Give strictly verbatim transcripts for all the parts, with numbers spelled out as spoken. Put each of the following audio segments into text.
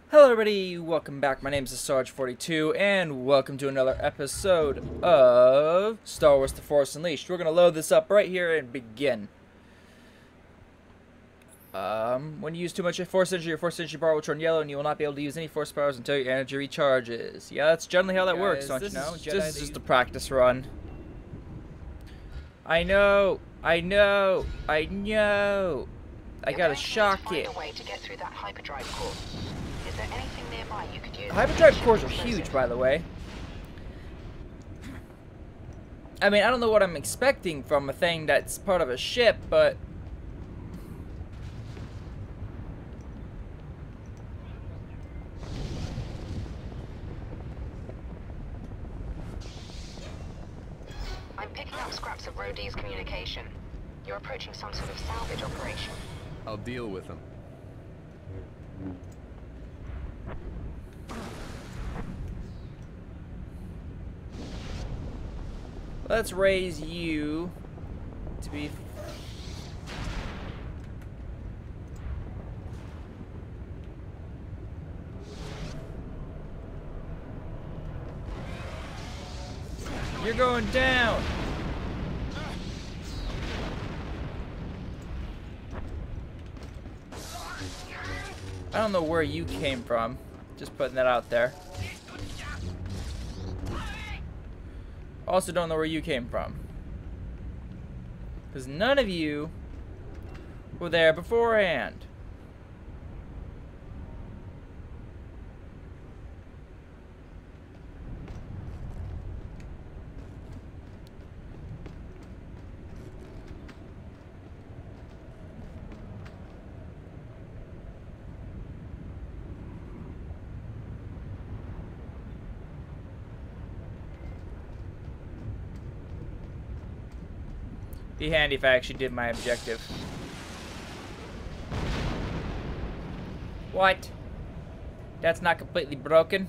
Hello everybody, welcome back. My name is Sarge forty-two and welcome to another episode of Star Wars The Force Unleashed. We're going to load this up right here and begin. Um, when you use too much Force Energy, your Force Energy bar will turn yellow and you will not be able to use any Force powers until your energy recharges. Yeah, that's generally how that Guys, works, don't you this know? is Jedi Jedi this is that just a you- practice run. I know, I know, I know. I You're gotta going to shock need it. to find a way to get through that hyperdrive core. Is there anything nearby you could use? Hyperdrive cores are huge, by the way. I mean, I don't know what I'm expecting from a thing that's part of a ship, but... I'm picking up scraps of Rhodey's communication. You're approaching some sort of salvage operation. I'll deal with them. Let's raise you to be... You're going down! I don't know where you came from. Just putting that out there. Also don't know where you came from. Because none of you were there beforehand. Be handy if I actually did my objective. What? That's not completely broken?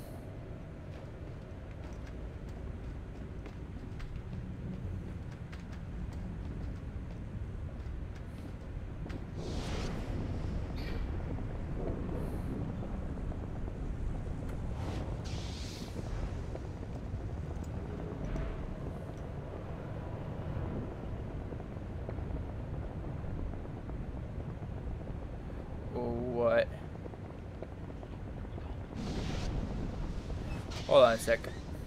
What? Hold on a sec.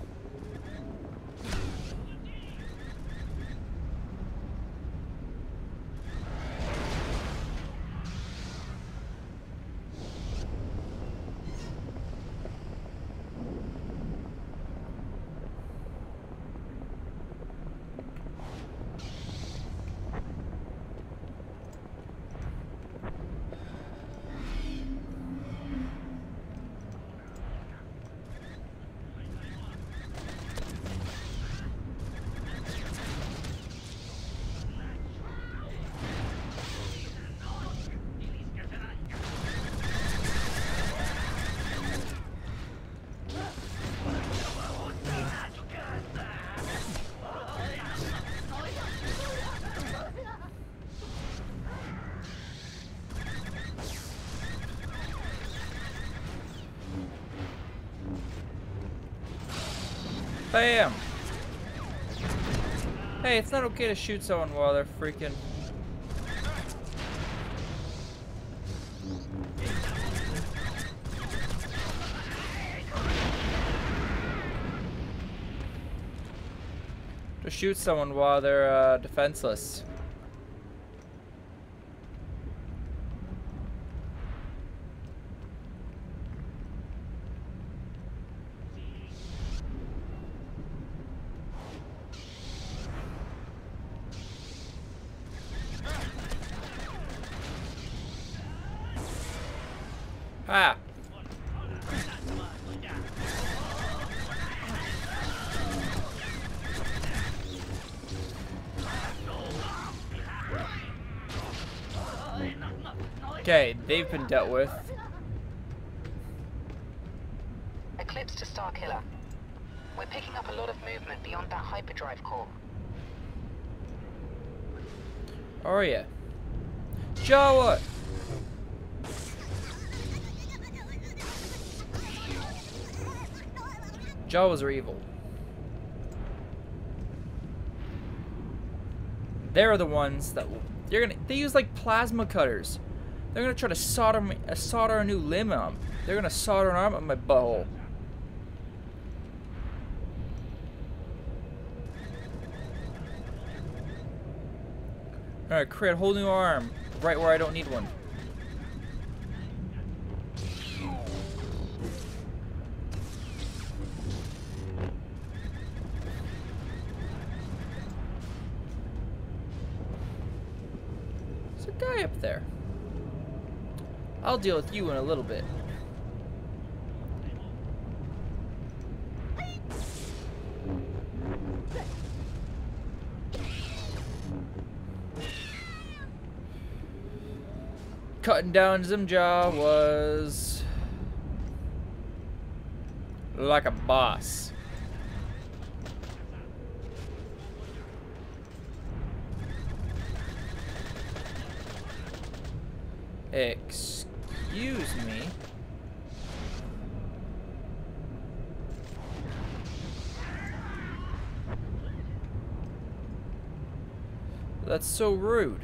Bam! Hey, it's not okay to shoot someone while they're freaking... To shoot someone while they're uh, defenseless. Ah! Okay, they've been dealt with. Eclipse to Starkiller. We're picking up a lot of movement beyond that hyperdrive core. Are ya? Show it! Jawas are evil. They're the ones that they're gonna. They use like plasma cutters. They're gonna try to solder me, uh, solder a new limb on. They're gonna solder an arm on my butthole. All right, create a whole new arm right where I don't need one. There's a guy up there. I'll deal with you in a little bit. Cutting down some Jawas like a boss. Excuse me. That's so rude.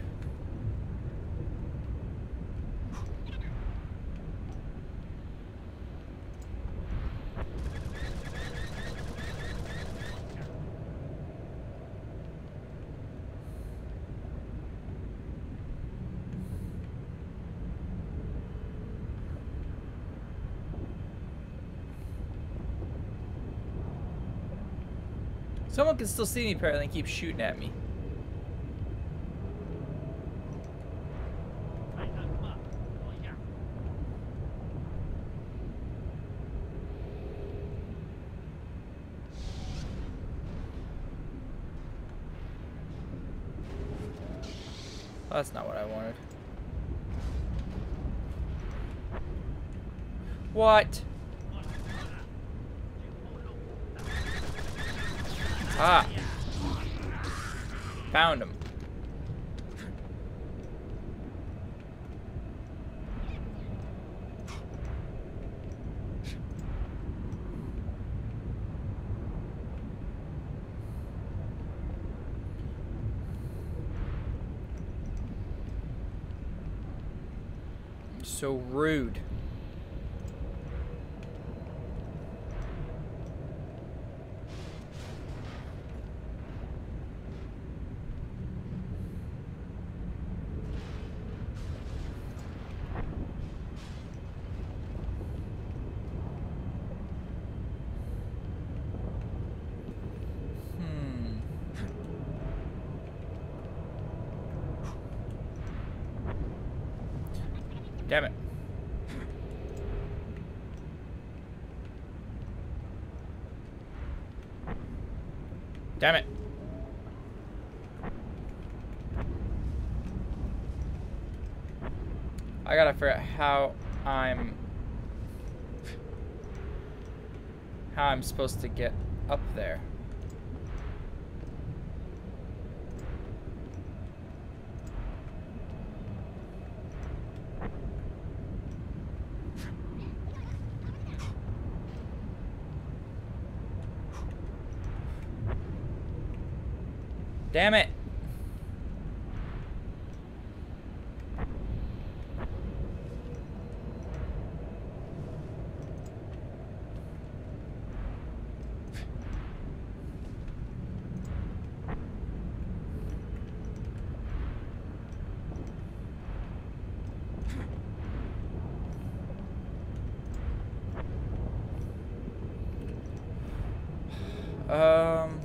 Someone can still see me apparently and keep shooting at me. That's not what I wanted. What? Ah. Found him. So rude. Damn it. Damn it. I gotta figure out how I'm how I'm supposed to get up there. Damn it. Um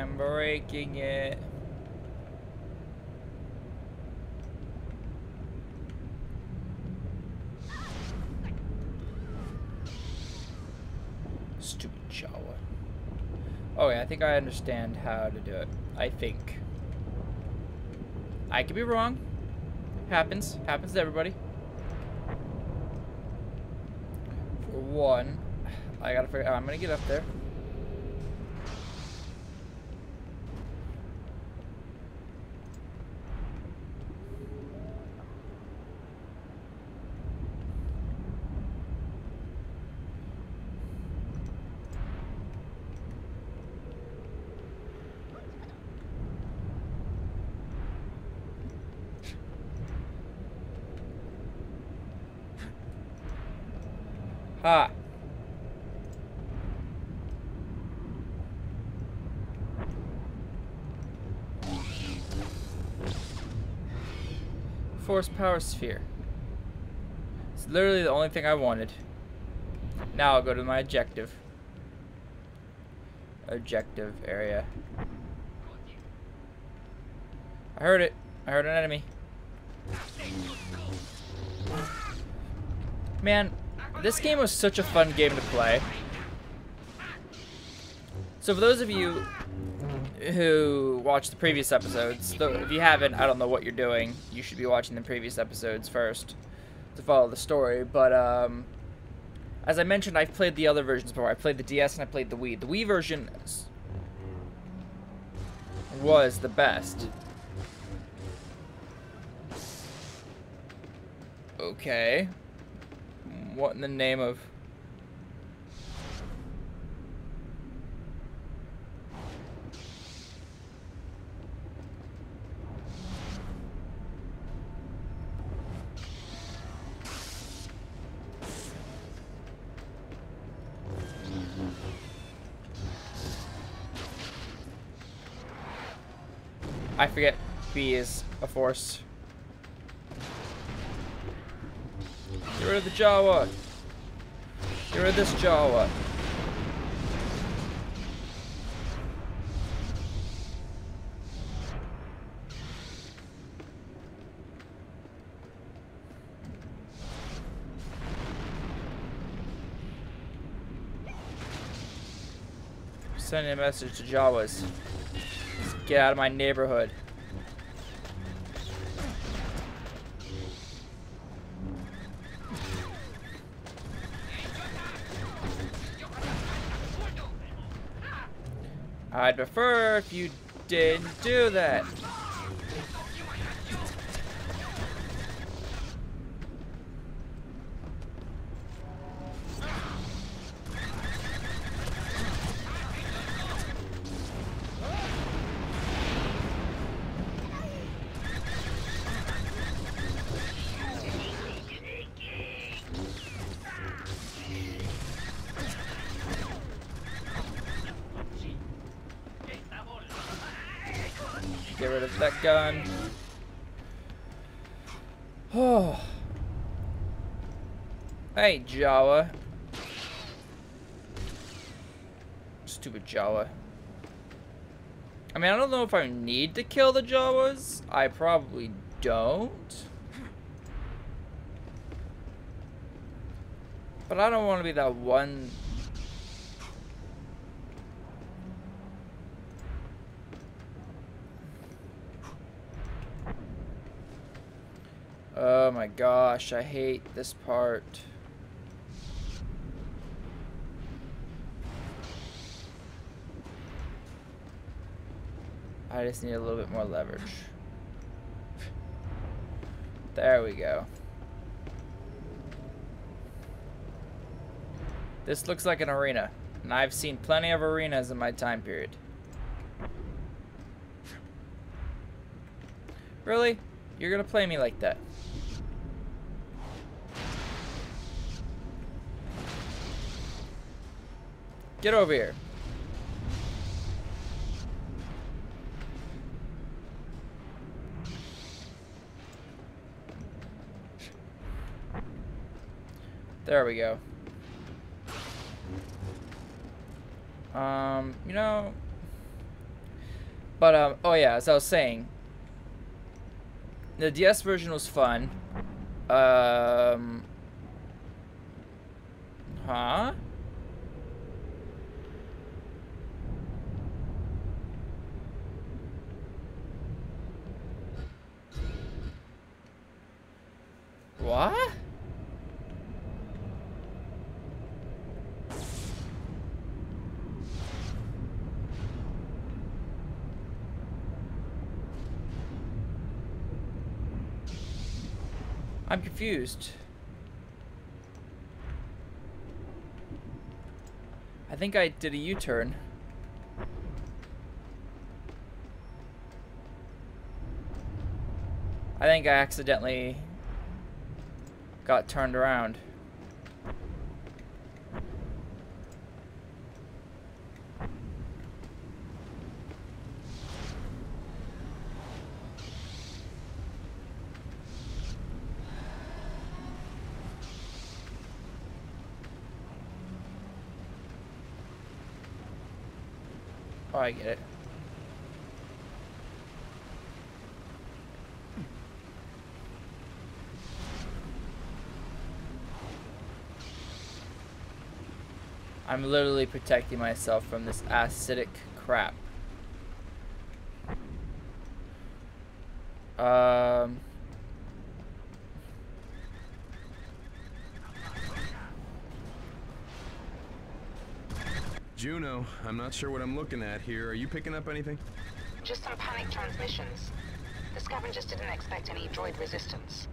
I'm breaking it. Stupid Jawa. Oh yeah, I think I understand how to do it. I think. I could be wrong. Happens. Happens to everybody. For one, I gotta figure out. I'm gonna get up there. Ha! Force power sphere. It's literally the only thing I wanted. Now I'll go to my objective. Objective area. I heard it. I heard an enemy. Man, this game was such a fun game to play. So for those of you who watched the previous episodes, though if you haven't, I don't know what you're doing. You should be watching the previous episodes first to follow the story. But um, as I mentioned, I've played the other versions before. I played the D S and I played the Wii. The Wii version was the best. Okay. What in the name of... I forget B is a force. Get rid of the Jawa. Get rid of this Jawa. Sending a message to Jawas. Just get out of my neighborhood. I'd prefer if you didn't do that. Get rid of that gun. Oh. Hey, Jawa. Stupid Jawa. I mean, I don't know if I need to kill the Jawas. I probably don't. But I don't want to be that one... Oh my gosh, I hate this part. I just need a little bit more leverage. There we go. This looks like an arena, and I've seen plenty of arenas in my time period. Really? You're gonna play me like that? Get over here. There we go. Um, you know, But, um, oh yeah, as I was saying, the D S version was fun. Um, huh? What? I'm confused. I think I did a U-turn. I think I accidentally got turned around. Oh, I get it. I'm literally protecting myself from this acidic crap. Um... Juno, I'm not sure what I'm looking at here. Are you picking up anything? Just some panic transmissions. The scavengers didn't expect any droid resistance.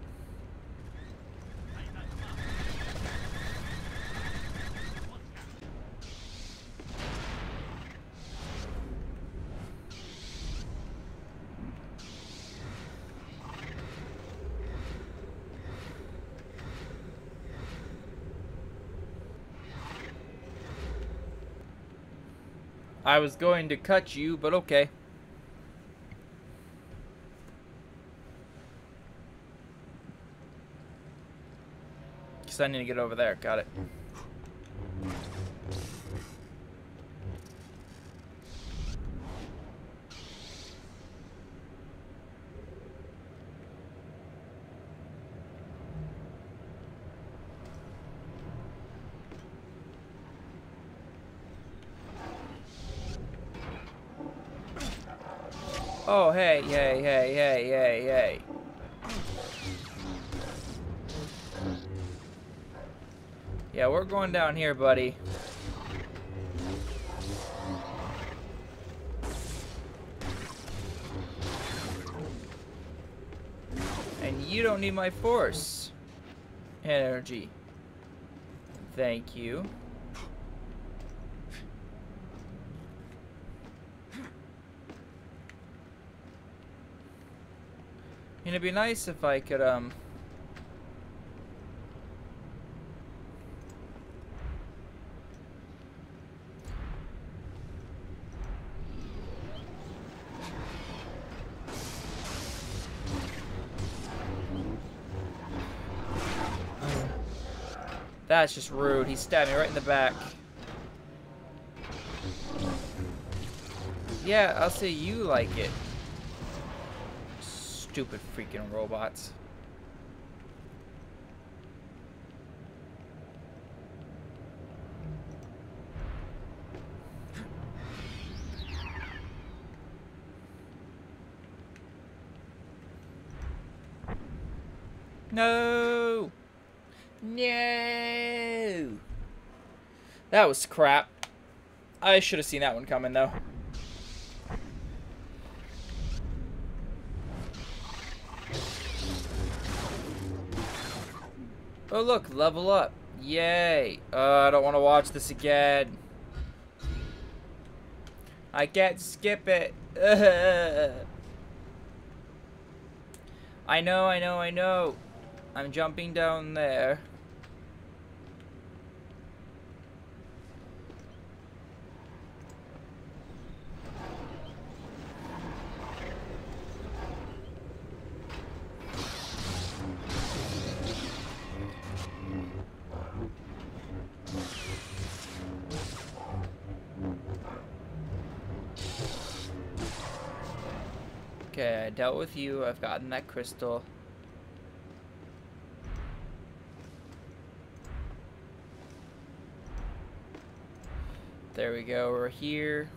I was going to cut you, but okay. Because I need to get over there. Got it. Oh, hey, hey, hey, hey, hey, hey. Yeah, we're going down here, buddy. And you don't need my force energy. Thank you. And it'd be nice if I could, um... That's just rude. He stabbed me right in the back. Yeah, I'll say you like it. Stupid freaking robots. No! No! That was crap. I should have seen that one coming, though. Oh, look, level up. Yay. Uh, I don't want to watch this again. I can't skip it. I know, I know, I know. I'm jumping down there. Okay, I dealt with you. I've gotten that crystal. There we go. We're here.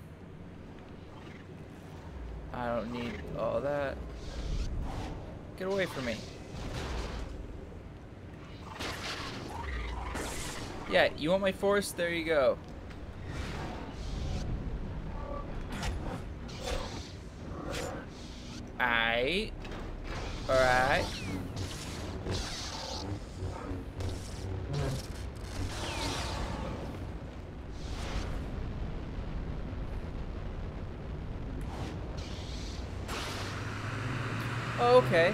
I don't need all that. Get away from me. Yeah, you want my force? There you go. Aight. Alright. Okay.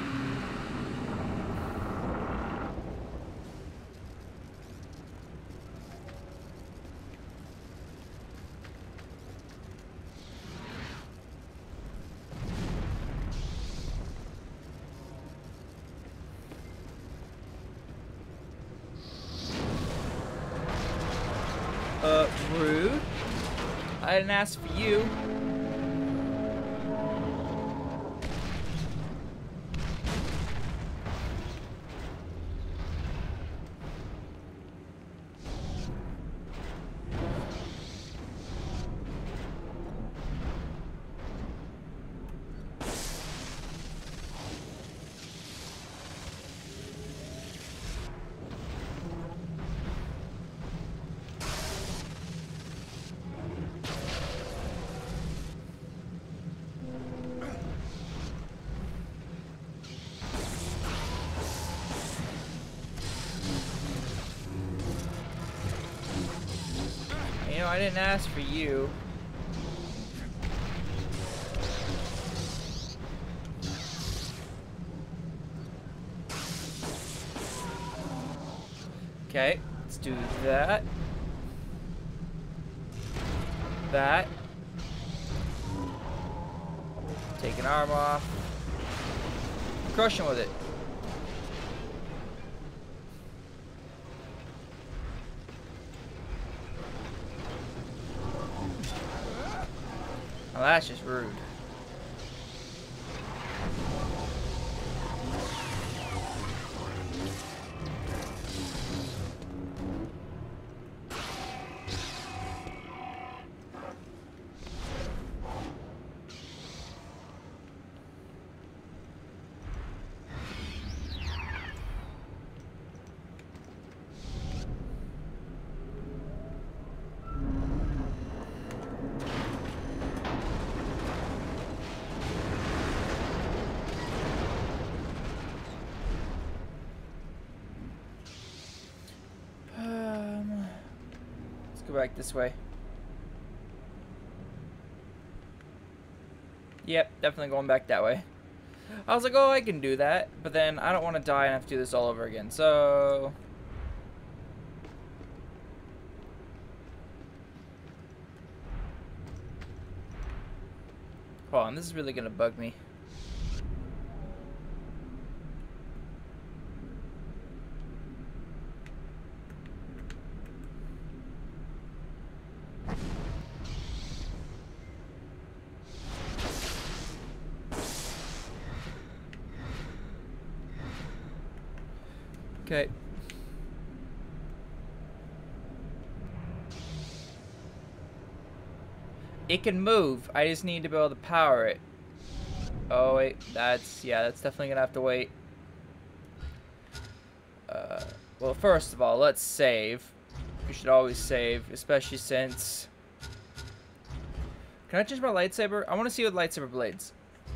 Uh, rude. I didn't ask for you. You know, I didn't ask for you. Okay, let's do that. That. Take an arm off. Crush him with it. Well, that's just rude. Go back this way. Yep, definitely going back that way. I was like, oh, I can do that, but then I don't want to die and have to do this all over again, so... Hold on, this is really gonna bug me. Okay. It can move. I just need to be able to power it. Oh wait, that's yeah, that's definitely gonna have to wait. Uh, well, first of all, let's save. We should always save, especially since. Can I change my lightsaber? I want to see with lightsaber blades.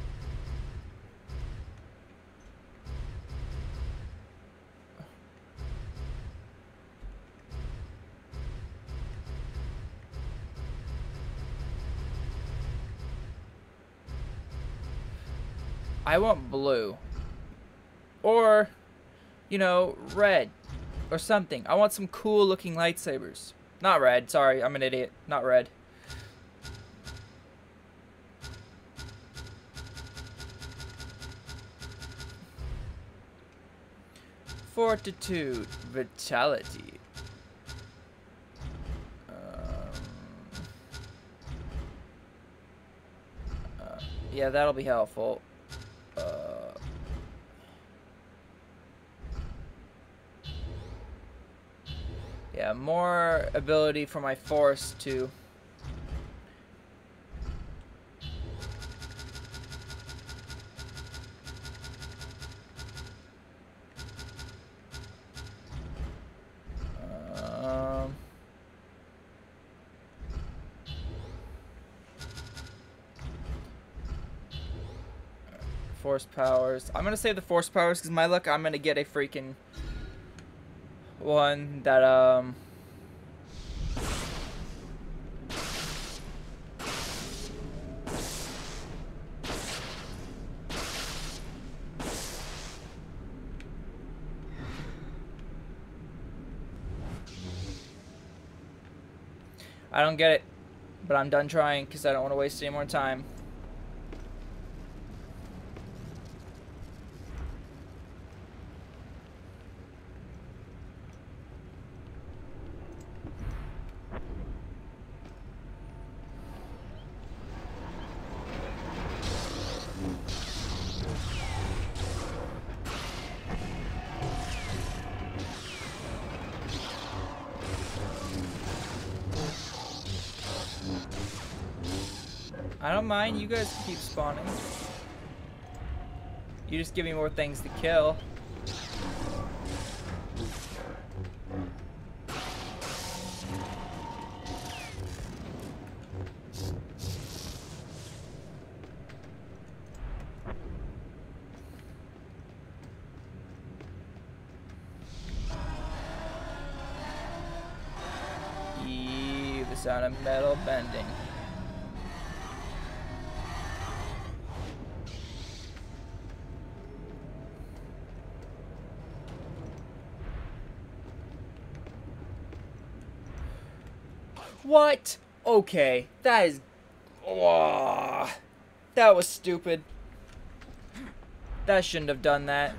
I want blue. Or, you know, red. Or something. I want some cool looking lightsabers. Not red, sorry, I'm an idiot. Not red. Fortitude. Vitality. Um, uh, yeah, that'll be helpful. Yeah, more ability for my force to... Um... Force powers. I'm gonna save the force powers because my luck, I'm gonna get a freaking one that, um... I don't get it, but I'm done trying because I don't want to waste any more time. I don't mind, you guys keep spawning. You just give me more things to kill. Eee, the sound of metal bending. What? Okay, that is... Oh, that was stupid. That shouldn't have done that.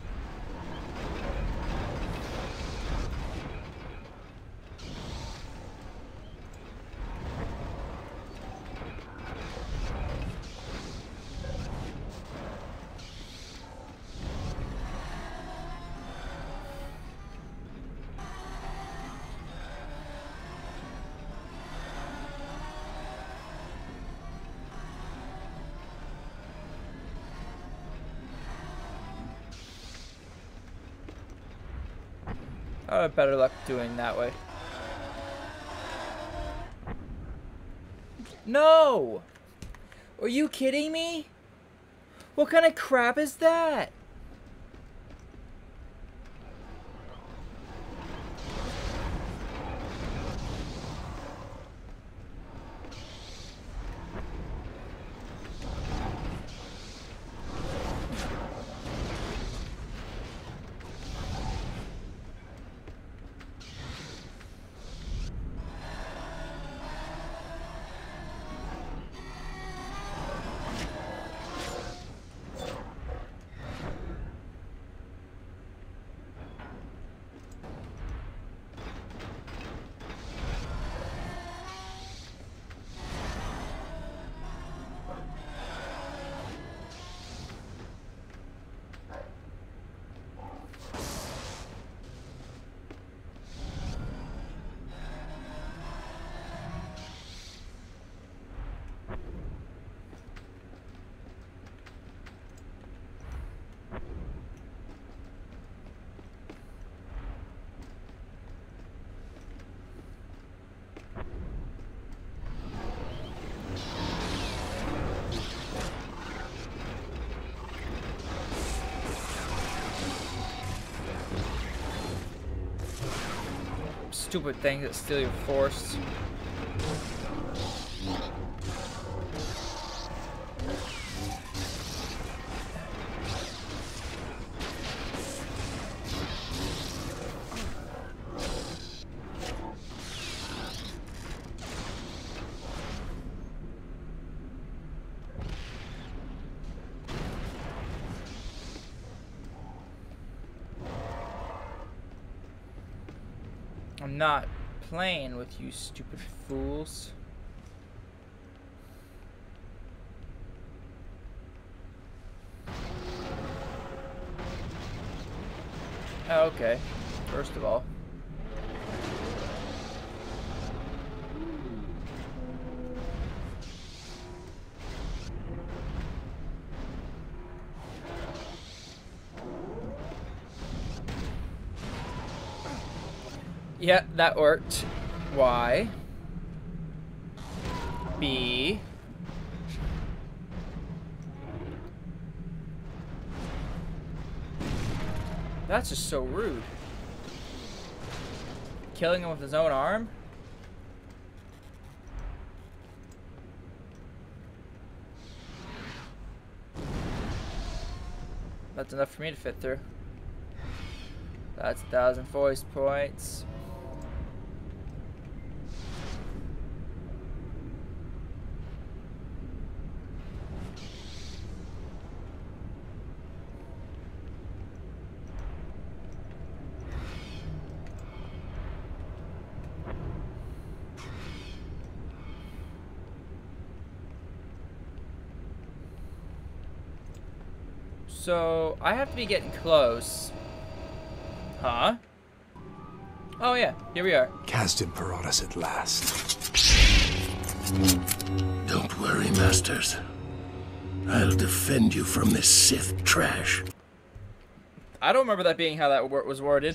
I have better luck doing that way. No! Are you kidding me? What kind of crap is that? Stupid things that steal your force. I'm not playing with you stupid fools. Okay, first of all. Yeah, that worked. Y. B. That's just so rude. Killing him with his own arm? That's enough for me to fit through. That's a thousand voice points. So, I have to be getting close. Huh? Oh yeah, here we are. Khazdan Paratus at last. Don't worry, Masters. I'll defend you from this Sith trash. I don't remember that being how that was worded.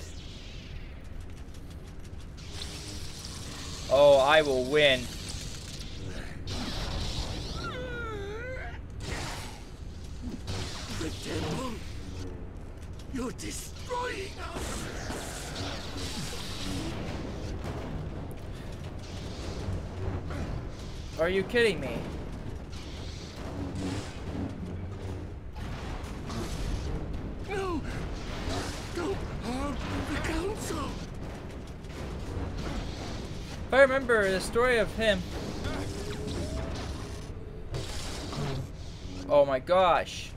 Oh, I will win. The temple! You're destroying us! Are you kidding me? No! Don't harm the council! If I remember the story of him. Oh my gosh.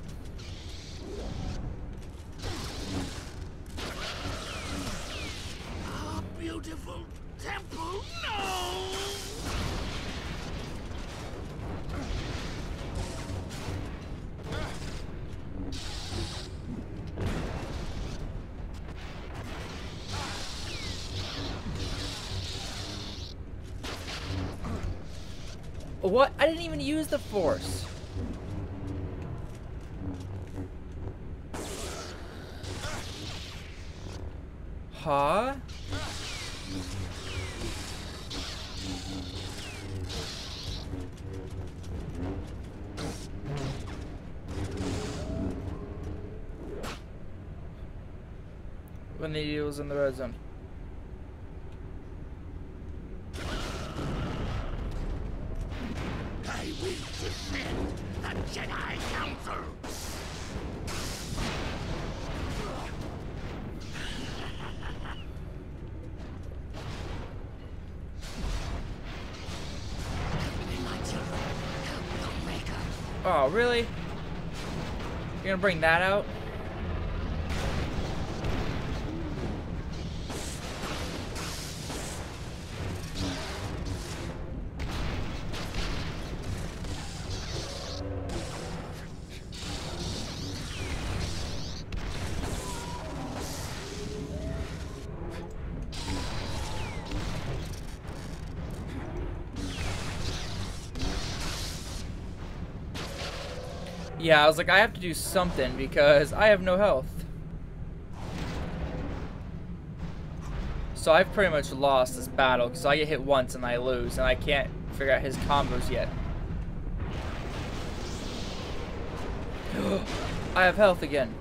Our beautiful temple, no! What? I didn't even use the Force. Huh? When the eagle's in the red zone. I will defend the Jedi Council! Oh, really? You're gonna bring that out? Yeah, I was like, I have to do something because I have no health. So I've pretty much lost this battle because I get hit once and I lose, and I can't figure out his combos yet. I have health again.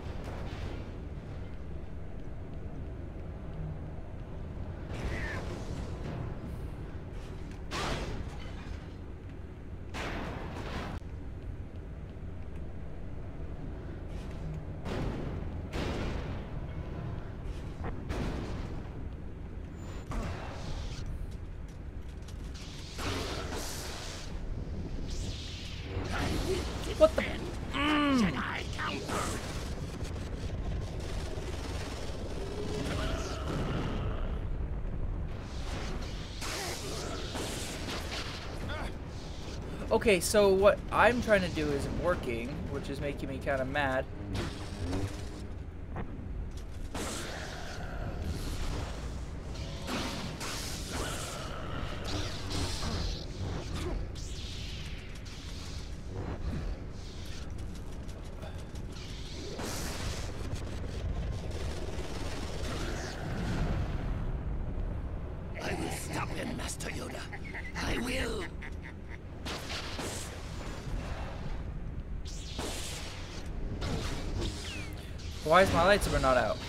What the? Mm. Jedi Council! Okay, so what I'm trying to do isn't working, which is making me kind of mad. happen, Master Yoda. I will. Why is my lightsaber not out?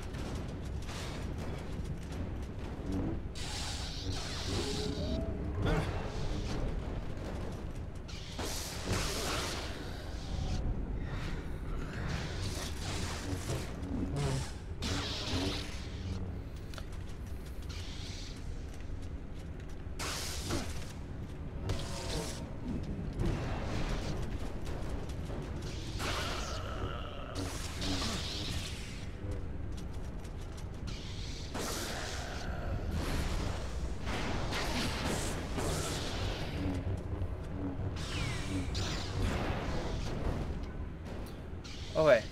Oh wait.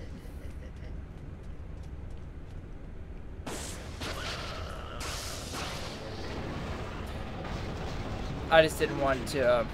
I just didn't want to. Um...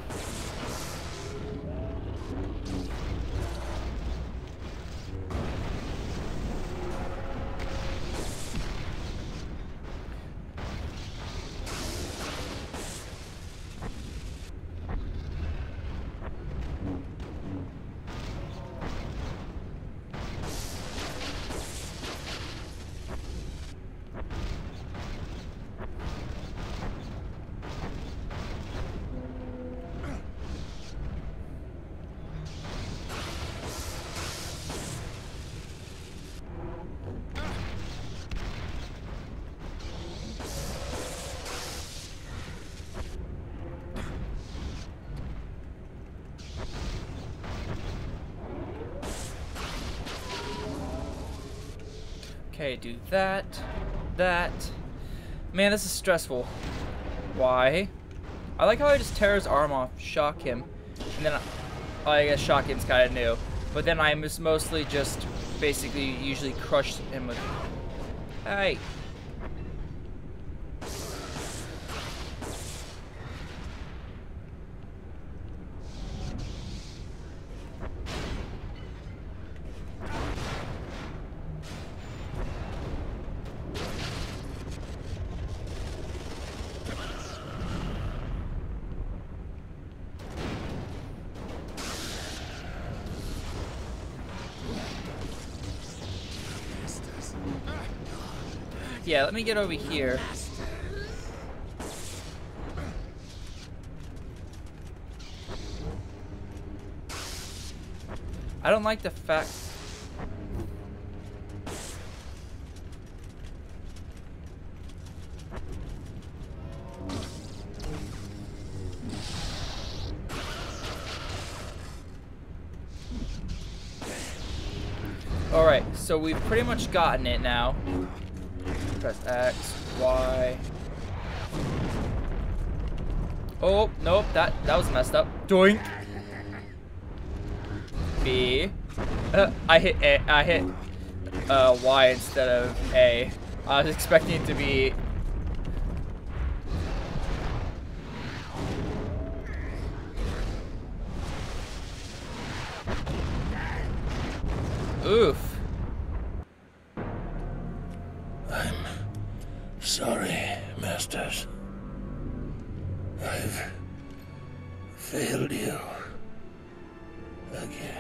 Okay, do that, that. Man, this is stressful. Why? I like how I just tear his arm off, shock him, and then I, I guess shock him's kind of new. But then I just mostly just basically usually crush him with. Hey. Yeah, let me get over here. I don't like the fact. Alright, so we've pretty much gotten it now. Press X, Y. Oh, nope, that, that was messed up. Doink. B. Uh, I hit A, I hit uh, Y instead of A. I was expecting it to be. Oof. Sorry, Masters. I've failed you again.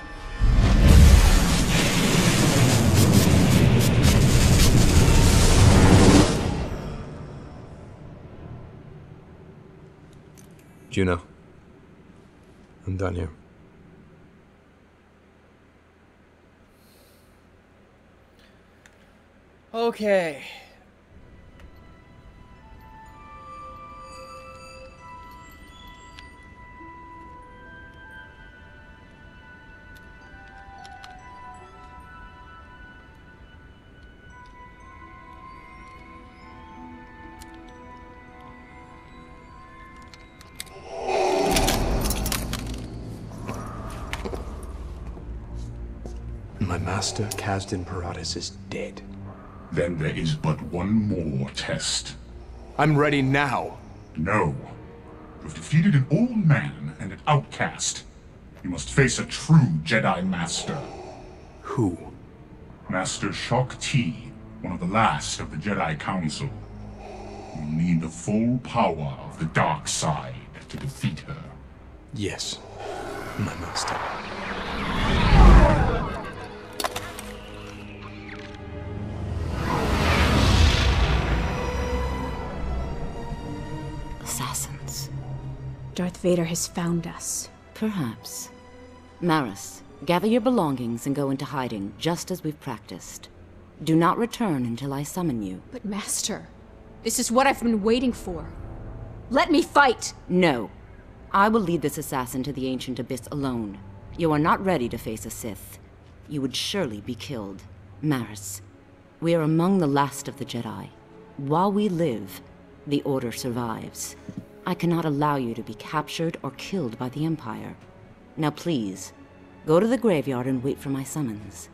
Juno, I'm done here. Okay. My master, Khazdan Paratus, is dead. Then there is but one more test. I'm ready now. No. You've defeated an old man and an outcast. You must face a true Jedi Master. Who? Master Shaak Ti, one of the last of the Jedi Council. You'll need the full power of the dark side to defeat her. Yes, my master. Assassins. Darth Vader has found us. Perhaps. Maris, gather your belongings and go into hiding, just as we've practiced. Do not return until I summon you. But Master, this is what I've been waiting for. Let me fight! No. I will lead this assassin to the ancient abyss alone. You are not ready to face a Sith. You would surely be killed. Maris, we are among the last of the Jedi. While we live, the Order survives. I cannot allow you to be captured or killed by the Empire. Now please, go to the graveyard and wait for my summons.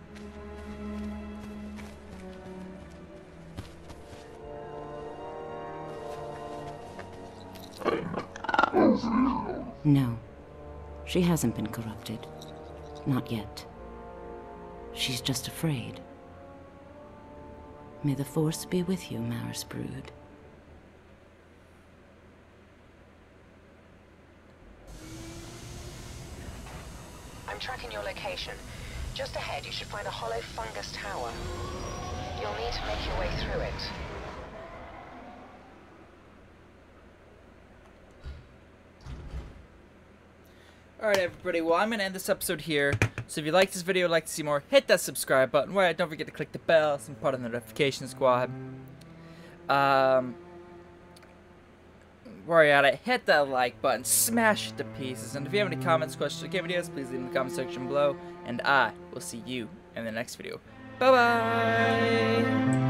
No. She hasn't been corrupted. Not yet. She's just afraid. May the Force be with you, Maris Brood. I'm tracking your location. Just ahead, you should find a hollow fungus tower. You'll need to make your way through it. Alright everybody, well I'm going to end this episode here. So if you like this video and like to see more, hit that subscribe button. Right, don't forget to click the bell so I'm part of the notification squad. Um, while you're at it, hit that like button, smash it to pieces. And if you have any comments, questions, or game videos, please leave them in the comment section below. And I will see you in the next video. Bye bye!